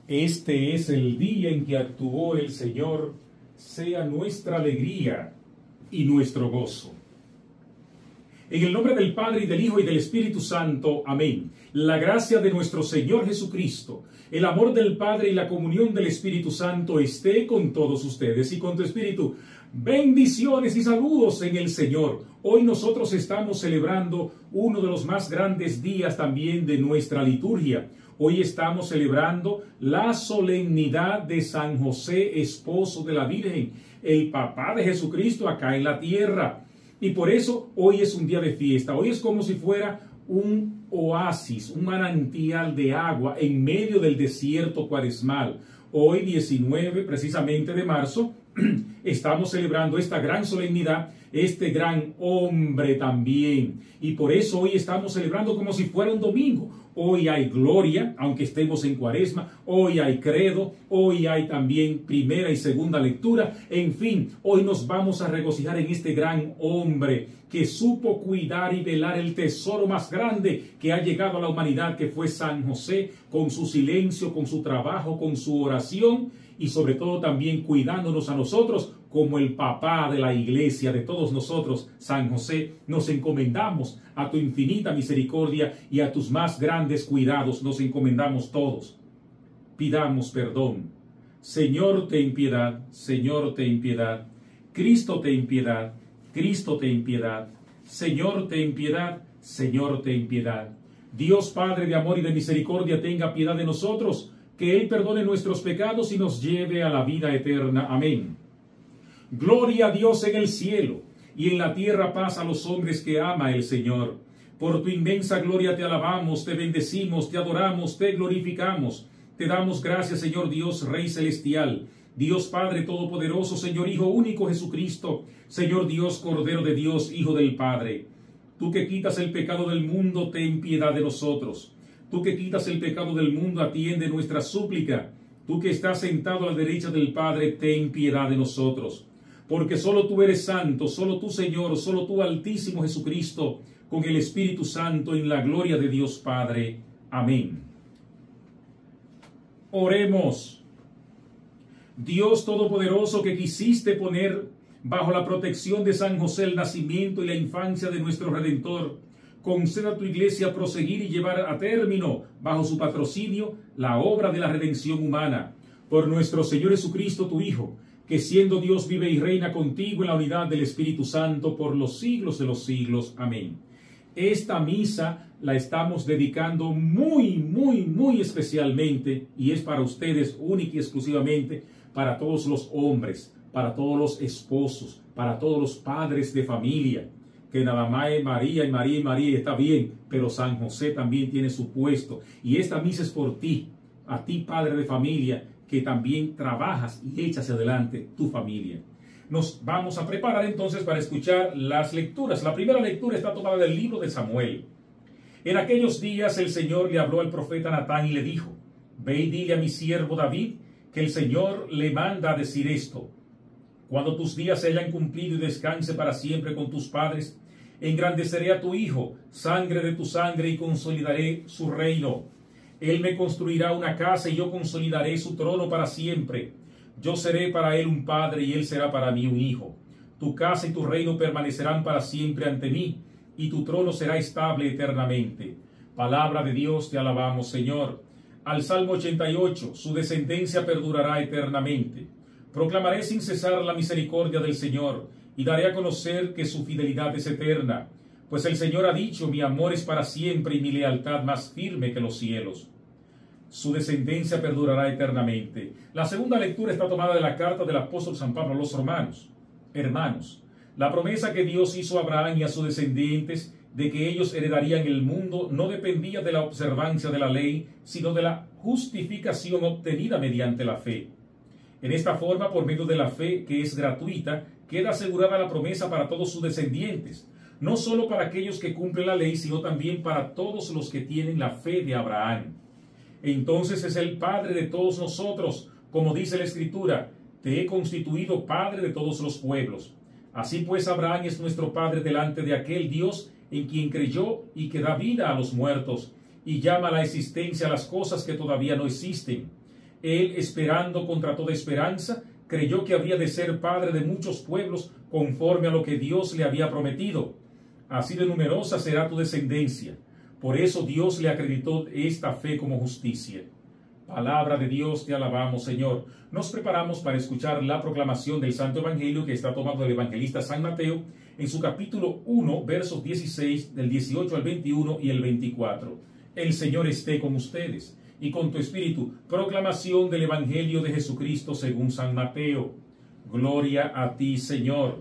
Este es el día en que actuó el Señor, sea nuestra alegría y nuestro gozo. En el nombre del Padre, y del Hijo, y del Espíritu Santo. Amén. La gracia de nuestro Señor Jesucristo, el amor del Padre y la comunión del Espíritu Santo esté con todos ustedes y con tu espíritu. Bendiciones y saludos en el Señor. Hoy nosotros estamos celebrando uno de los más grandes días también de nuestra liturgia. Hoy estamos celebrando la solemnidad de San José, esposo de la Virgen, el papá de Jesucristo acá en la tierra. Y por eso hoy es un día de fiesta. Hoy es como si fuera un oasis, un manantial de agua en medio del desierto cuaresmal. Hoy, 19 precisamente de marzo, estamos celebrando esta gran solemnidad, este gran hombre también. Y por eso hoy estamos celebrando como si fuera un domingo. Hoy hay gloria, aunque estemos en cuaresma. Hoy hay credo. Hoy hay también primera y segunda lectura. En fin, hoy nos vamos a regocijar en este gran hombre que supo cuidar y velar el tesoro más grande que ha llegado a la humanidad, que fue San José, con su silencio, con su trabajo, con su oración y sobre todo también cuidándonos a nosotros como el papá de la iglesia, de todos nosotros. San José, nos encomendamos a tu infinita misericordia y a tus más grandes cuidados. Nos encomendamos todos. Pidamos perdón. Señor, ten piedad. Señor, ten piedad. Cristo, ten piedad. Cristo, ten piedad. Señor, ten piedad. Señor, ten piedad. Dios Padre de amor y de misericordia, tenga piedad de nosotros, que Él perdone nuestros pecados y nos lleve a la vida eterna. Amén. Gloria a Dios en el cielo, y en la tierra paz a los hombres que ama el Señor. Por tu inmensa gloria te alabamos, te bendecimos, te adoramos, te glorificamos. Te damos gracias, Señor Dios, Rey celestial, Dios Padre todopoderoso, Señor Hijo único Jesucristo, Señor Dios, Cordero de Dios, Hijo del Padre. Tú que quitas el pecado del mundo, ten piedad de nosotros. Tú que quitas el pecado del mundo, atiende nuestra súplica. Tú que estás sentado a la derecha del Padre, ten piedad de nosotros. Porque solo tú eres santo, solo tú, Señor, solo tú, Altísimo Jesucristo, con el Espíritu Santo, en la gloria de Dios Padre. Amén. Oremos. Dios Todopoderoso, que quisiste poner bajo la protección de San José el nacimiento y la infancia de nuestro Redentor, conceda a tu iglesia proseguir y llevar a término, bajo su patrocinio, la obra de la redención humana. Por nuestro Señor Jesucristo, tu Hijo, que siendo Dios vive y reina contigo en la unidad del Espíritu Santo por los siglos de los siglos. Amén. Esta misa la estamos dedicando muy especialmente, y es para ustedes única y exclusivamente, para todos los hombres, para todos los esposos, para todos los padres de familia. Que nada más es María y María y María, está bien, pero San José también tiene su puesto. Y esta misa es por ti, a ti padre de familia, que también trabajas y echas adelante tu familia. Nos vamos a preparar entonces para escuchar las lecturas. La primera lectura está tomada del libro de Samuel. En aquellos días el Señor le habló al profeta Natán y le dijo: Ve y dile a mi siervo David que el Señor le manda a decir esto: Cuando tus días se hayan cumplido y descanse para siempre con tus padres, engrandeceré a tu hijo, sangre de tu sangre, y consolidaré su reino. Él me construirá una casa y yo consolidaré su trono para siempre. Yo seré para él un padre y él será para mí un hijo. Tu casa y tu reino permanecerán para siempre ante mí, y tu trono será estable eternamente. Palabra de Dios, te alabamos, Señor. Al Salmo 88, su descendencia perdurará eternamente. Proclamaré sin cesar la misericordia del Señor, y daré a conocer que su fidelidad es eterna. Pues el Señor ha dicho: mi amor es para siempre y mi lealtad más firme que los cielos. Su descendencia perdurará eternamente. La segunda lectura está tomada de la carta del apóstol San Pablo a los romanos. Hermanos, la promesa que Dios hizo a Abraham y a sus descendientes de que ellos heredarían el mundo no dependía de la observancia de la ley, sino de la justificación obtenida mediante la fe. En esta forma, por medio de la fe, que es gratuita, queda asegurada la promesa para todos sus descendientes, no solo para aquellos que cumplen la ley, sino también para todos los que tienen la fe de Abraham. Entonces es el Padre de todos nosotros, como dice la Escritura: te he constituido Padre de todos los pueblos. Así pues, Abraham es nuestro Padre delante de aquel Dios en quien creyó y que da vida a los muertos, y llama a la existencia las cosas que todavía no existen. Él, esperando contra toda esperanza, creyó que habría de ser padre de muchos pueblos conforme a lo que Dios le había prometido. Así de numerosa será tu descendencia. Por eso Dios le acreditó esta fe como justicia. Palabra de Dios, te alabamos, Señor. Nos preparamos para escuchar la proclamación del Santo Evangelio que está tomado del evangelista San Mateo en su capítulo 1, versos 16, del 18 al 21 y el 24. El Señor esté con ustedes y con tu espíritu. Proclamación del Evangelio de Jesucristo según San Mateo. Gloria a ti, Señor.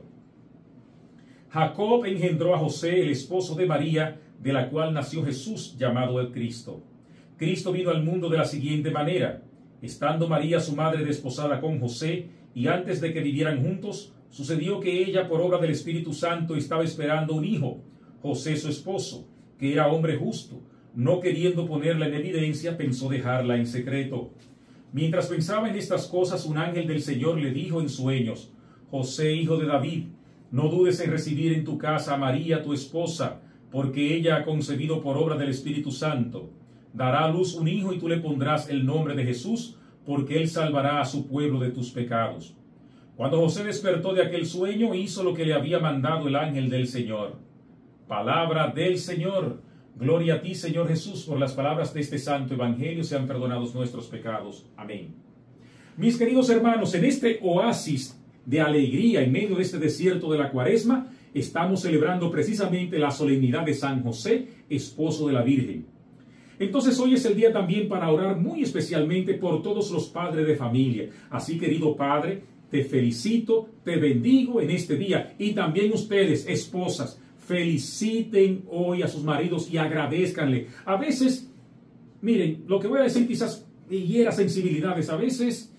Jacob engendró a José, el esposo de María, de la cual nació Jesús, llamado el Cristo. Cristo vino al mundo de la siguiente manera. Estando María, su madre, desposada con José, y antes de que vivieran juntos, sucedió que ella, por obra del Espíritu Santo, estaba esperando un hijo. José, su esposo, que era hombre justo, no queriendo ponerla en evidencia, pensó dejarla en secreto. Mientras pensaba en estas cosas, un ángel del Señor le dijo en sueños: José, hijo de David, no dudes en recibir en tu casa a María, tu esposa, porque ella ha concebido por obra del Espíritu Santo. Dará a luz un hijo y tú le pondrás el nombre de Jesús, porque él salvará a su pueblo de tus pecados. Cuando José despertó de aquel sueño, hizo lo que le había mandado el ángel del Señor. Palabra del Señor. Gloria a ti, Señor Jesús. Por las palabras de este santo evangelio sean perdonados nuestros pecados. Amén. Mis queridos hermanos, en este oasis de alegría en medio de este desierto de la Cuaresma, estamos celebrando precisamente la solemnidad de San José, esposo de la Virgen. Entonces hoy es el día también para orar muy especialmente por todos los padres de familia. Así, querido Padre, te felicito, te bendigo en este día. Y también ustedes, esposas, feliciten hoy a sus maridos y agradézcanle. A veces, miren, lo que voy a decir quizás hiera sensibilidades. A veces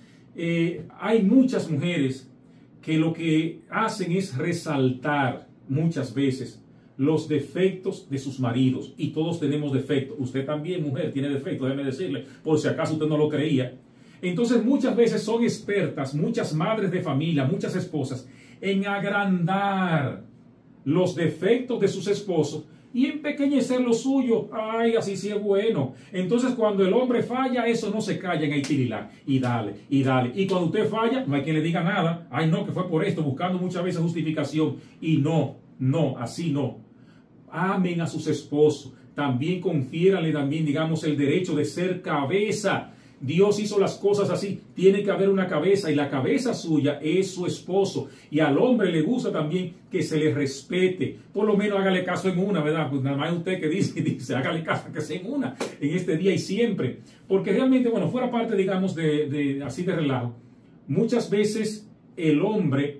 hay muchas mujeres que lo que hacen es resaltar muchas veces los defectos de sus maridos, y todos tenemos defectos. Usted también, mujer, tiene defectos, déjeme decirle, por si acaso usted no lo creía. Entonces muchas veces son expertas, muchas madres de familia, muchas esposas, en agrandar los defectos de sus esposos y empequeñecer lo suyo. Ay, así sí es bueno. Entonces cuando el hombre falla, eso no se calla en Haitirilá. Y dale, y dale. Y cuando usted falla, no hay quien le diga nada. Ay, no, que fue por esto, buscando muchas veces justificación. Y no, así no. Amen a sus esposos. También confiérale también, digamos, el derecho de ser cabeza. Dios hizo las cosas así. Tiene que haber una cabeza, y la cabeza suya es su esposo. Y al hombre le gusta también que se le respete. Por lo menos hágale caso en una, ¿verdad? Pues nada más usted que dice, hágale caso que sea en una, en este día y siempre. Porque realmente, bueno, fuera parte, digamos, así de relajo, muchas veces el hombre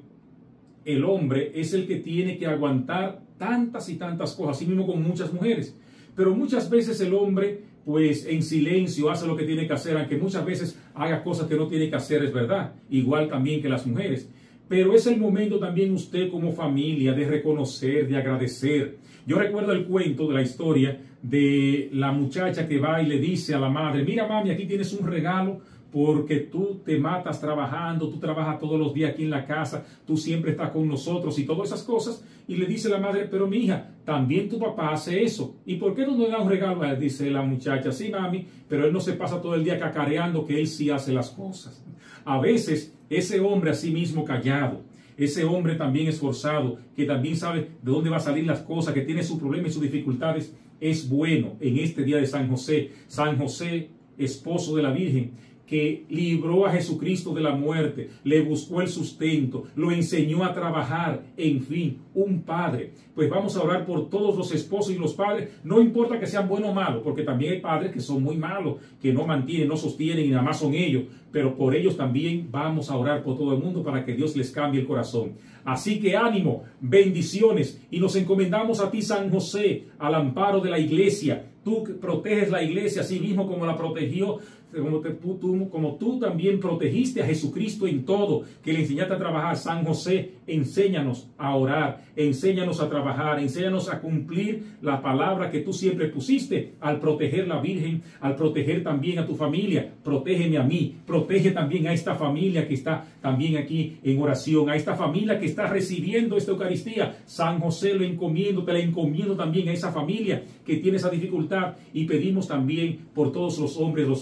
es el que tiene que aguantar tantas y tantas cosas, así mismo con muchas mujeres. Pero muchas veces el hombre, pues en silencio, hace lo que tiene que hacer, aunque muchas veces haga cosas que no tiene que hacer, es verdad. Igual también que las mujeres. Pero es el momento también usted como familia de reconocer, de agradecer. Yo recuerdo el cuento de la historia de la muchacha que va y le dice a la madre: mira, mami, aquí tienes un regalo, porque tú te matas trabajando, tú trabajas todos los días aquí en la casa, tú siempre estás con nosotros y todas esas cosas. Y le dice la madre: pero mi hija, también tu papá hace eso. ¿Y por qué no le da un regalo? Dice la muchacha: sí, mami, pero él no se pasa todo el día cacareando, que él sí hace las cosas. A veces ese hombre así mismo callado, ese hombre también esforzado, que también sabe de dónde va a salir las cosas, que tiene sus problemas y sus dificultades, es bueno en este día de San José, esposo de la Virgen, que libró a Jesucristo de la muerte, le buscó el sustento, lo enseñó a trabajar, en fin, un padre. Pues vamos a orar por todos los esposos y los padres, no importa que sean buenos o malos, porque también hay padres que son muy malos, que no mantienen, no sostienen y nada más son ellos, pero por ellos también vamos a orar por todo el mundo para que Dios les cambie el corazón. Así que ánimo, bendiciones, y nos encomendamos a ti, San José, al amparo de la iglesia. Tú proteges la iglesia así mismo como la protegió, como tú también protegiste a Jesucristo en todo, que le enseñaste a trabajar. San José, enséñanos a orar, enséñanos a trabajar, enséñanos a cumplir la palabra que tú siempre pusiste al proteger la Virgen, al proteger también a tu familia. Protégeme a mí, protege también a esta familia que está también aquí en oración, a esta familia que está recibiendo esta Eucaristía. San José, te la encomiendo también a esa familia que tiene esa dificultad, y pedimos también por todos los hombres, los padres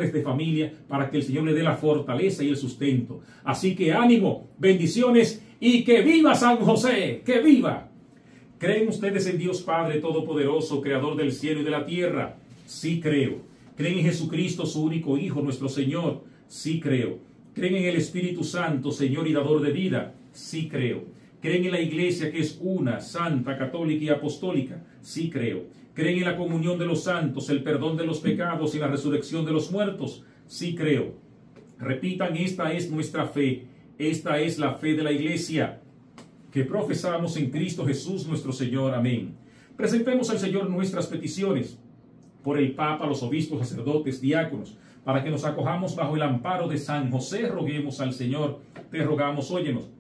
padres de familia para que el Señor le dé la fortaleza y el sustento. Así que ánimo, bendiciones y que viva San José, que viva. ¿Creen ustedes en Dios Padre Todopoderoso, Creador del cielo y de la tierra? Sí creo. ¿Creen en Jesucristo, su único Hijo, nuestro Señor? Sí creo. ¿Creen en el Espíritu Santo, Señor y dador de vida? Sí creo. ¿Creen en la Iglesia que es una, santa, católica y apostólica? Sí creo. ¿Creen en la comunión de los santos, el perdón de los pecados y la resurrección de los muertos? Sí creo. Repitan, esta es nuestra fe. Esta es la fe de la Iglesia que profesamos en Cristo Jesús nuestro Señor. Amén. Presentemos al Señor nuestras peticiones por el Papa, los obispos, sacerdotes, diáconos, para que nos acojamos bajo el amparo de San José. Roguemos al Señor. Te rogamos, óyenos.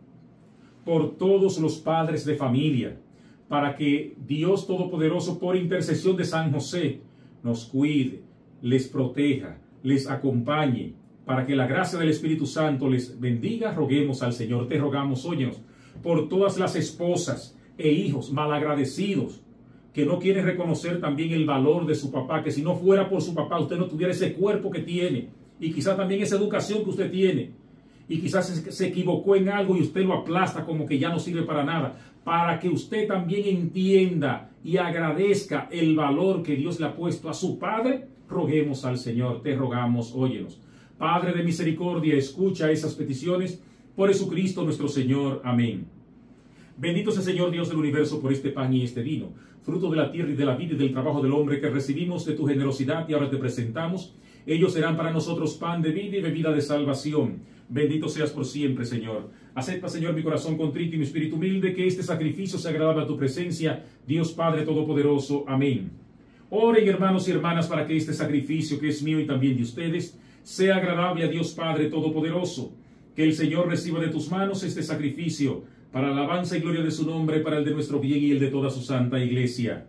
Por todos los padres de familia, para que Dios Todopoderoso, por intercesión de San José, nos cuide, les proteja, les acompañe, para que la gracia del Espíritu Santo les bendiga. Roguemos al Señor. Te rogamos, óyenos, por todas las esposas e hijos malagradecidos, que no quieren reconocer también el valor de su papá, que si no fuera por su papá, usted no tuviera ese cuerpo que tiene, y quizás también esa educación que usted tiene, y quizás se equivocó en algo y usted lo aplasta como que ya no sirve para nada, para que usted también entienda y agradezca el valor que Dios le ha puesto a su Padre. Roguemos al Señor. Te rogamos, óyenos. Padre de misericordia, escucha esas peticiones por Jesucristo nuestro Señor. Amén. Bendito sea el Señor Dios del universo por este pan y este vino, fruto de la tierra y de la vida y del trabajo del hombre que recibimos de tu generosidad y ahora te presentamos. Ellos serán para nosotros pan de vida y bebida de salvación. Bendito seas por siempre, Señor. Acepta, Señor, mi corazón contrito y mi espíritu humilde, que este sacrificio sea agradable a tu presencia, Dios Padre Todopoderoso. Amén. Oren, hermanos y hermanas, para que este sacrificio, que es mío y también de ustedes, sea agradable a Dios Padre Todopoderoso. Que el Señor reciba de tus manos este sacrificio, para la alabanza y gloria de su nombre, para el de nuestro bien y el de toda su santa Iglesia.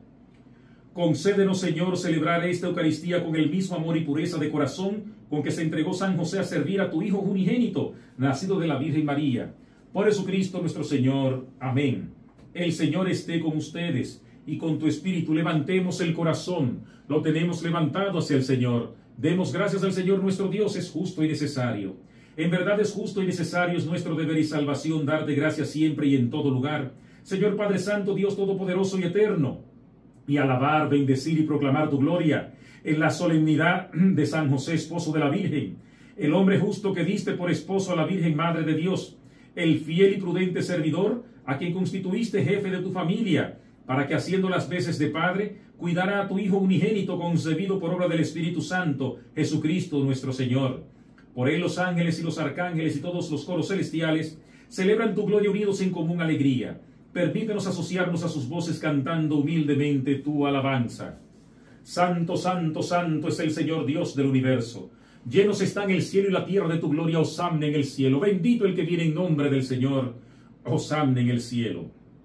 Concédenos, Señor, celebrar esta Eucaristía con el mismo amor y pureza de corazón con que se entregó San José a servir a tu Hijo unigénito, nacido de la Virgen María. Por Jesucristo nuestro Señor. Amén. El Señor esté con ustedes y con tu espíritu. Levantemos el corazón. Lo tenemos levantado hacia el Señor. Demos gracias al Señor nuestro Dios. Es justo y necesario. En verdad es justo y necesario, es nuestro deber y salvación darte gracias siempre y en todo lugar, Señor Padre Santo, Dios Todopoderoso y Eterno, y alabar, bendecir y proclamar tu gloria en la solemnidad de San José, esposo de la Virgen, el hombre justo que diste por esposo a la Virgen Madre de Dios, el fiel y prudente servidor a quien constituiste jefe de tu familia, para que haciendo las veces de Padre, cuidara a tu Hijo unigénito concebido por obra del Espíritu Santo, Jesucristo nuestro Señor. Por él los ángeles y los arcángeles y todos los coros celestiales celebran tu gloria unidos en común alegría. Permítenos asociarnos a sus voces cantando humildemente tu alabanza. Santo, santo, santo es el Señor Dios del universo. Llenos están el cielo y la tierra de tu gloria. Hosanna en el cielo. Bendito el que viene en nombre del Señor. Hosanna en el cielo.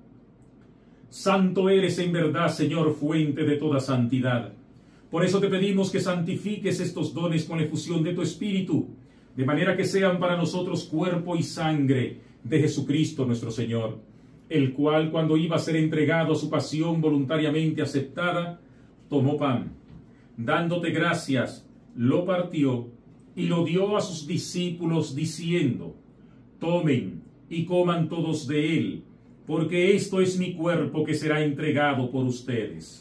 Santo eres en verdad, Señor, fuente de toda santidad. Por eso te pedimos que santifiques estos dones con la efusión de tu Espíritu, de manera que sean para nosotros cuerpo y sangre de Jesucristo nuestro Señor, el cual, cuando iba a ser entregado a su pasión voluntariamente aceptada, tomó pan, dándote gracias, lo partió y lo dio a sus discípulos diciendo: tomen y coman todos de él, porque esto es mi cuerpo que será entregado por ustedes.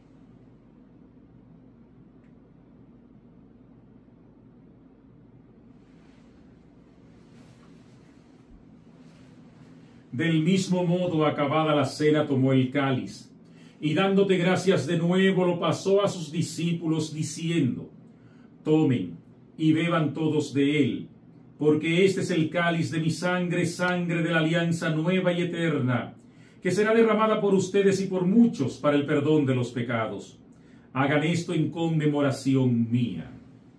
Del mismo modo, acabada la cena, tomó el cáliz, y dándote gracias de nuevo, lo pasó a sus discípulos, diciendo: tomen y beban todos de él, porque este es el cáliz de mi sangre, sangre de la alianza nueva y eterna, que será derramada por ustedes y por muchos para el perdón de los pecados. Hagan esto en conmemoración mía.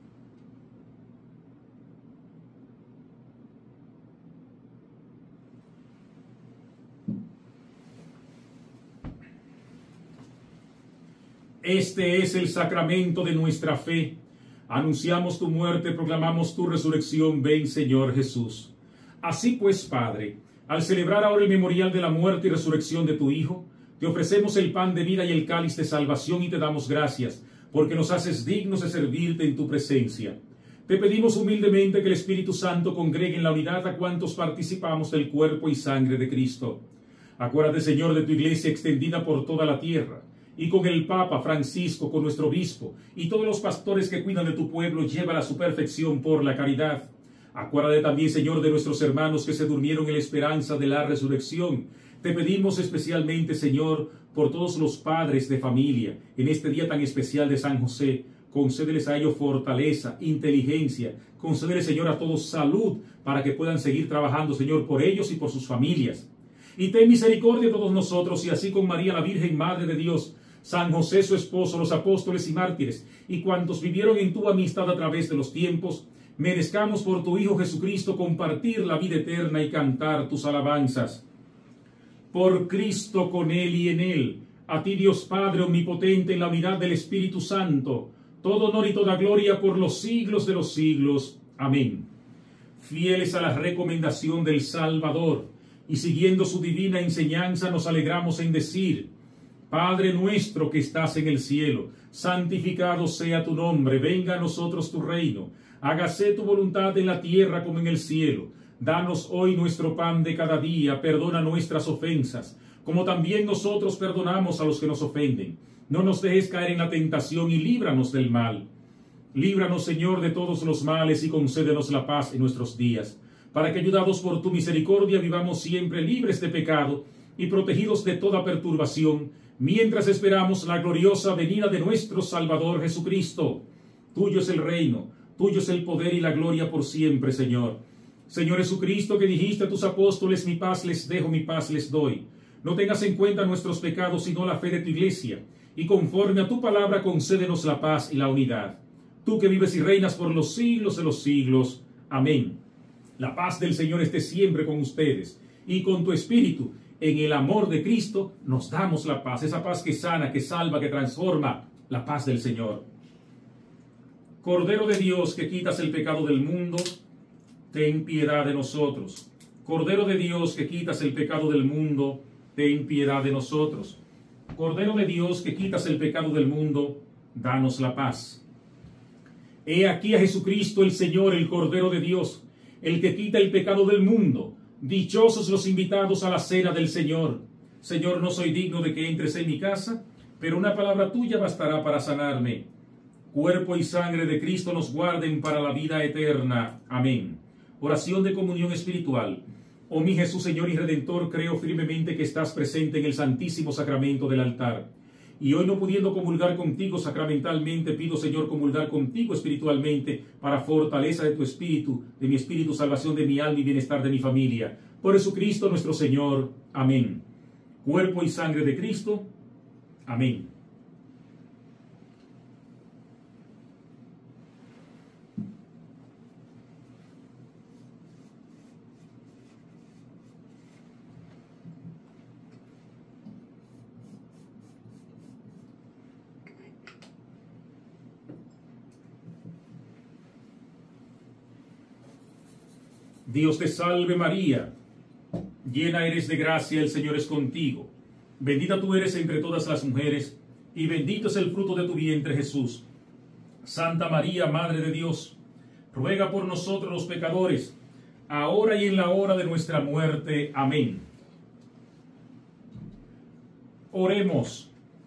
Este es el sacramento de nuestra fe. Anunciamos tu muerte, proclamamos tu resurrección. Ven, Señor Jesús. Así pues, Padre, al celebrar ahora el memorial de la muerte y resurrección de tu Hijo, te ofrecemos el pan de vida y el cáliz de salvación y te damos gracias, porque nos haces dignos de servirte en tu presencia. Te pedimos humildemente que el Espíritu Santo congregue en la unidad a cuantos participamos del cuerpo y sangre de Cristo. Acuérdate, Señor, de tu iglesia extendida por toda la tierra, y con el Papa Francisco, con nuestro obispo, y todos los pastores que cuidan de tu pueblo, llévala a su perfección por la caridad. Acuérdate también, Señor, de nuestros hermanos que se durmieron en la esperanza de la resurrección. Te pedimos especialmente, Señor, por todos los padres de familia, en este día tan especial de San José. Concédeles a ellos fortaleza, inteligencia. Concédeles, Señor, a todos salud, para que puedan seguir trabajando, Señor, por ellos y por sus familias. Y ten misericordia de todos nosotros, y así con María, la Virgen Madre de Dios, San José, su esposo, los apóstoles y mártires, y cuantos vivieron en tu amistad a través de los tiempos, merezcamos por tu Hijo Jesucristo compartir la vida eterna y cantar tus alabanzas. Por Cristo, con Él y en Él, a ti Dios Padre omnipotente en la unidad del Espíritu Santo, todo honor y toda gloria por los siglos de los siglos. Amén. Fieles a la recomendación del Salvador, y siguiendo su divina enseñanza, nos alegramos en decir: Padre nuestro que estás en el cielo, santificado sea tu nombre, venga a nosotros tu reino, hágase tu voluntad en la tierra como en el cielo. Danos hoy nuestro pan de cada día, perdona nuestras ofensas, como también nosotros perdonamos a los que nos ofenden. No nos dejes caer en la tentación y líbranos del mal. Líbranos, Señor, de todos los males y concédenos la paz en nuestros días, para que, ayudados por tu misericordia, vivamos siempre libres de pecado y protegidos de toda perturbación, mientras esperamos la gloriosa venida de nuestro Salvador Jesucristo. Tuyo es el reino, tuyo es el poder y la gloria por siempre, Señor. Señor Jesucristo, que dijiste a tus apóstoles: mi paz les dejo, mi paz les doy. No tengas en cuenta nuestros pecados, sino la fe de tu iglesia, y conforme a tu palabra concédenos la paz y la unidad. Tú que vives y reinas por los siglos de los siglos. Amén. La paz del Señor esté siempre con ustedes y con tu espíritu. En el amor de Cristo nos damos la paz, esa paz que sana, que salva, que transforma, la paz del Señor. Cordero de Dios, que quitas el pecado del mundo, ten piedad de nosotros. Cordero de Dios, que quitas el pecado del mundo, ten piedad de nosotros. Cordero de Dios, que quitas el pecado del mundo, danos la paz. He aquí a Jesucristo el Señor, el Cordero de Dios, el que quita el pecado del mundo. Dichosos los invitados a la cena del Señor. Señor, no soy digno de que entres en mi casa, pero una palabra tuya bastará para sanarme. Cuerpo y sangre de Cristo nos guarden para la vida eterna. Amén. Oración de comunión espiritual. Oh mi Jesús, Señor y Redentor, creo firmemente que estás presente en el santísimo sacramento del altar. Y hoy, no pudiendo comulgar contigo sacramentalmente, pido, Señor, comulgar contigo espiritualmente, para fortaleza de tu espíritu, de mi espíritu, salvación de mi alma y bienestar de mi familia. Por Jesucristo nuestro Señor. Amén. Cuerpo y sangre de Cristo. Amén. Dios te salve María, llena eres de gracia, el Señor es contigo. Bendita tú eres entre todas las mujeres, y bendito es el fruto de tu vientre, Jesús. Santa María, Madre de Dios, ruega por nosotros los pecadores, ahora y en la hora de nuestra muerte. Amén. Oremos.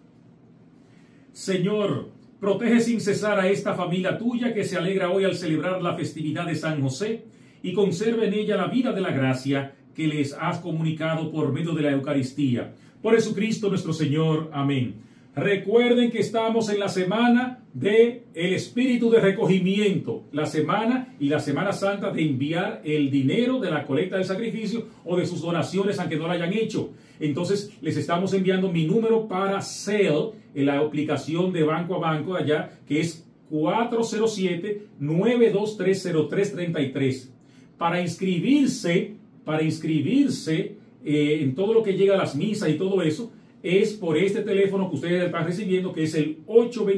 Señor, protege sin cesar a esta familia tuya que se alegra hoy al celebrar la festividad de San José, y conserva en ella la vida de la gracia que les has comunicado por medio de la Eucaristía. Por Jesucristo nuestro Señor. Amén. Recuerden que estamos en la semana del espíritu de recogimiento, la semana y la Semana Santa de enviar el dinero de la colecta del sacrificio o de sus donaciones, aunque no lo hayan hecho. Entonces les estamos enviando mi número para Zelle en la aplicación de Banco a Banco allá, que es 407-9230333. Para inscribirse en todo lo que llega a las misas y todo eso, es por este teléfono que ustedes están recibiendo, que es el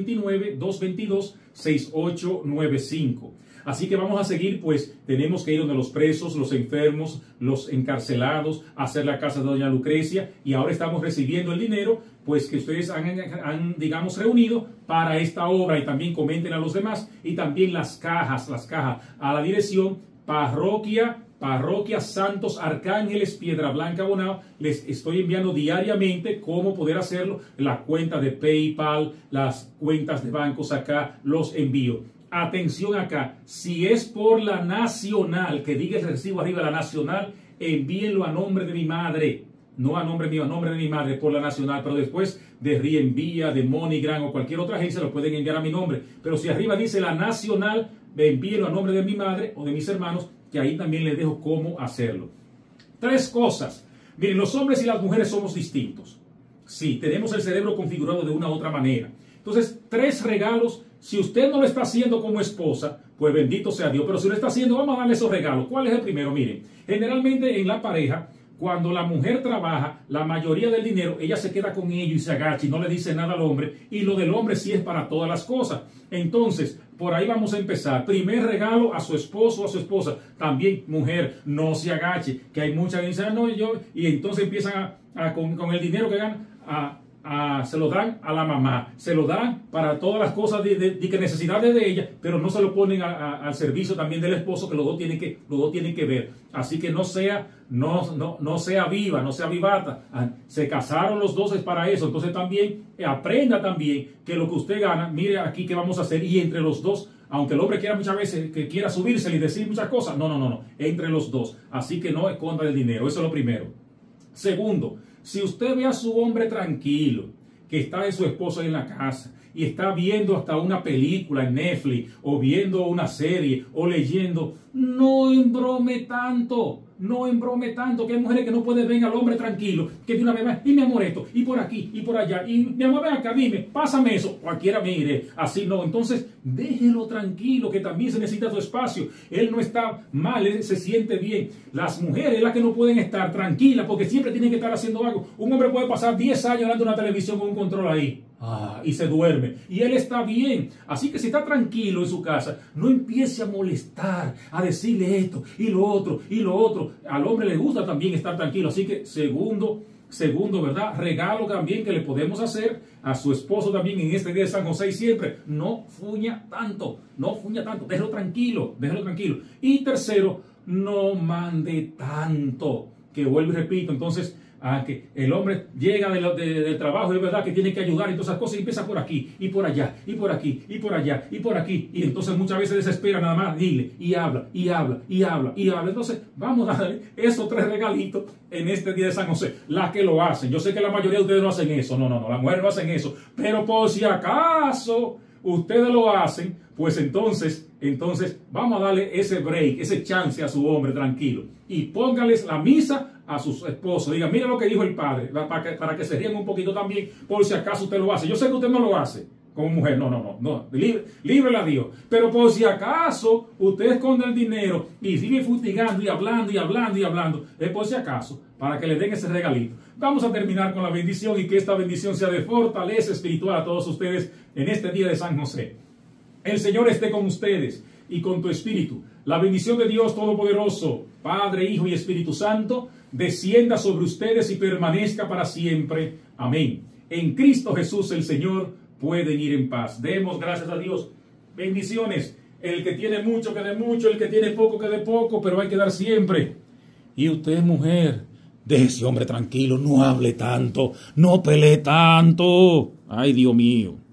829-222-6895. Así que vamos a seguir, pues tenemos que ir donde los presos, los enfermos, los encarcelados, a hacer la casa de doña Lucrecia, y ahora estamos recibiendo el dinero pues que ustedes han, digamos, reunido para esta obra, y también comenten a los demás, y también las cajas a la dirección Parroquia Santos Arcángeles, Piedra Blanca, Bonao. Les estoy enviando diariamente cómo poder hacerlo, la cuenta de PayPal, las cuentas de bancos acá, los envío. Atención acá, si es por la nacional, que diga el recibo arriba, la nacional, envíenlo a nombre de mi madre, no a nombre mío, a nombre de mi madre, por la nacional, pero después de Rienvía, de MoneyGram o cualquier otra agencia lo pueden enviar a mi nombre. Pero si arriba dice la nacional, envíenlo a nombre de mi madre o de mis hermanos, que ahí también les dejo cómo hacerlo. 3 cosas. Miren, los hombres y las mujeres somos distintos. Sí, tenemos el cerebro configurado de una u otra manera. Entonces, 3 regalos. Si usted no lo está haciendo como esposa, pues bendito sea Dios. Pero si lo está haciendo, vamos a darle esos regalos. ¿Cuál es el primero? Miren, generalmente en la pareja, cuando la mujer trabaja, la mayoría del dinero, ella se queda con ello y se agacha y no le dice nada al hombre. Y lo del hombre sí es para todas las cosas. Entonces, por ahí vamos a empezar. Primer regalo a su esposo o a su esposa. También, mujer, no se agache. Que hay muchas que dicen, no, yo. Y entonces empiezan con el dinero que ganan se lo dan a la mamá, se lo dan para todas las cosas de que necesidades de ella, pero no se lo ponen al servicio también del esposo, que los dos tienen que ver. Así que no sea viva, no sea vivata. Se casaron los dos es para eso. Entonces también aprenda también que lo que usted gana, mire aquí qué vamos a hacer, y entre los dos, aunque el hombre quiera muchas veces que quiera subirse y decir muchas cosas, no, entre los dos. Así que no esconda el dinero, eso es lo primero. Segundo, si usted ve a su hombre tranquilo, que está de su esposo en la casa y está viendo hasta una película en Netflix o viendo una serie o leyendo, no embrome tanto. No embrome tanto, que hay mujeres que no pueden ver al hombre tranquilo, que de una vez va, y mi amor esto, y por aquí, y por allá, y mi amor ven acá, dime, pásame eso, cualquiera mire, así no. Entonces, déjelo tranquilo, que también se necesita su espacio. Él no está mal, él se siente bien. Las mujeres, las que no pueden estar tranquilas, porque siempre tienen que estar haciendo algo. Un hombre puede pasar 10 años delante de una televisión con un control ahí. Y se duerme. Y él está bien. Así que si está tranquilo en su casa, no empiece a molestar, a decirle esto y lo otro y lo otro. Al hombre le gusta también estar tranquilo. Así que segundo, ¿verdad? Regalo también que le podemos hacer a su esposo también en este día de San José, y siempre, no fuña tanto, déjelo tranquilo. Y tercero, no mande tanto, que vuelvo y repito. Entonces, que el hombre llega del trabajo y es verdad que tiene que ayudar y todas esas cosas, y empieza por aquí, y por allá, y por aquí, y por allá, y por aquí, y entonces muchas veces desespera nada más, dile, y habla. Entonces vamos a darle esos 3 regalitos en este día de San José. Las que lo hacen, yo sé que la mayoría de ustedes no hacen eso, no, las mujeres no hacen eso, pero por si acaso ustedes lo hacen, pues entonces vamos a darle ese break, ese chance a su hombre tranquilo, y póngales la misa a sus esposos. Diga, mira lo que dijo el padre, para que se rían un poquito también, por si acaso usted lo hace. Yo sé que usted no lo hace como mujer, no, líbrela a Dios. Pero por si acaso usted esconde el dinero y sigue fustigando y hablando, es por si acaso, para que le den ese regalito. Vamos a terminar con la bendición, y que esta bendición sea de fortaleza espiritual a todos ustedes en este día de San José. El Señor esté con ustedes y con tu espíritu. La bendición de Dios Todopoderoso, Padre, Hijo y Espíritu Santo, descienda sobre ustedes y permanezca para siempre. Amén. En Cristo Jesús el Señor, pueden ir en paz. Demos gracias a Dios. Bendiciones. El que tiene mucho, que dé mucho. El que tiene poco, que dé poco. Pero hay que dar siempre. Y usted, mujer, deje ese hombre tranquilo. No hable tanto. No pelee tanto. Ay, Dios mío.